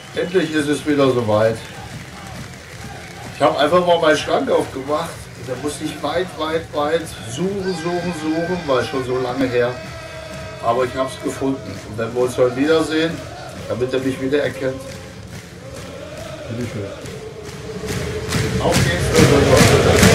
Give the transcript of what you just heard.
Endlich ist es wieder soweit. Ich habe einfach mal meinen Schrank aufgemacht. Da musste ich weit suchen, war schon so lange her. Aber ich habe es gefunden. Und wenn wir uns heute wiedersehen, damit er mich wiedererkennt. Bitte schön. Auf geht's.